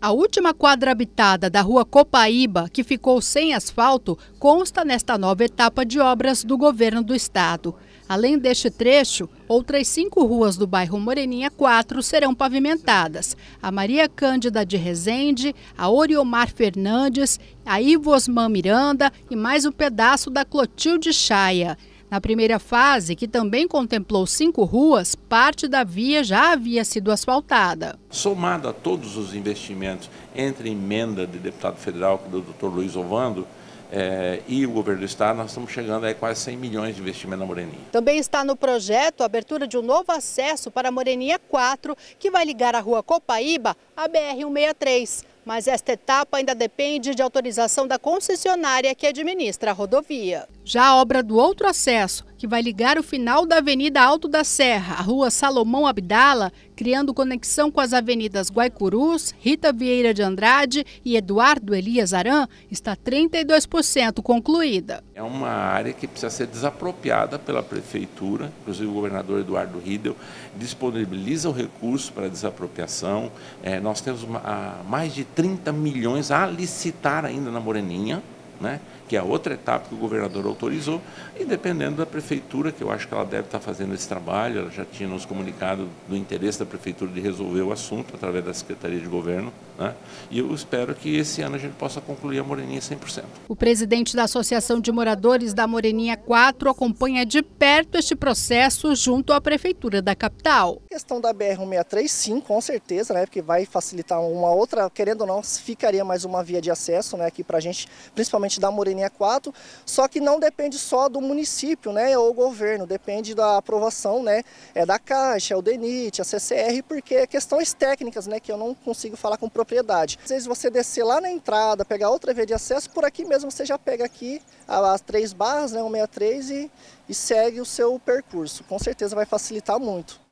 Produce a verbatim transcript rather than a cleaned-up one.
A última quadra habitada da rua Copaíba, que ficou sem asfalto, consta nesta nova etapa de obras do governo do estado. Além deste trecho, outras cinco ruas do bairro Moreninha quatro serão pavimentadas. A Maria Cândida de Rezende, a Oriomar Fernandes, a Ivo Osman Miranda e mais um pedaço da Clotilde Chaia. Na primeira fase, que também contemplou cinco ruas, parte da via já havia sido asfaltada. Somado a todos os investimentos entre emenda de deputado federal do doutor Luiz Ovando é, e o governo do estado, nós estamos chegando a quase cem milhões de investimento na Moreninha. Também está no projeto a abertura de um novo acesso para a Moreninha quatro, que vai ligar a rua Copaíba à B R cento e sessenta e três. Mas esta etapa ainda depende de autorização da concessionária que administra a rodovia. Já a obra do outro acesso, que vai ligar o final da Avenida Alto da Serra, a rua Salomão Abdala, criando conexão com as avenidas Guaicurus, Rita Vieira de Andrade e Eduardo Elias Aran, está trinta e dois por cento concluída. É uma área que precisa ser desapropriada pela prefeitura, inclusive o governador Eduardo Riedel disponibiliza o recurso para desapropriação. É, nós temos uma, a, mais de trinta milhões a licitar ainda na Moreninha, né, que é a outra etapa que o governador autorizou, e dependendo da prefeitura, que eu acho que ela deve estar fazendo esse trabalho, ela já tinha nos comunicado do interesse da prefeitura de resolver o assunto através da Secretaria de Governo, né, e eu espero que esse ano a gente possa concluir a Moreninha cem por cento. O presidente da Associação de Moradores da Moreninha quatro acompanha de perto este processo junto à prefeitura da capital. A questão da B R cento e sessenta e três, sim, com certeza, né, porque vai facilitar uma outra, querendo ou não, ficaria mais uma via de acesso, né, aqui para a gente, principalmente da Moreninha quatro, só que não depende só do município, né, ou governo, depende da aprovação, né, é da Caixa, é o DENIT, a C C R, porque é questões técnicas, né, que eu não consigo falar com propriedade. Às vezes você descer lá na entrada, pegar outra via de acesso, por aqui mesmo você já pega aqui as três barras, né, cento e sessenta e três e, e segue o seu percurso. Com certeza vai facilitar muito.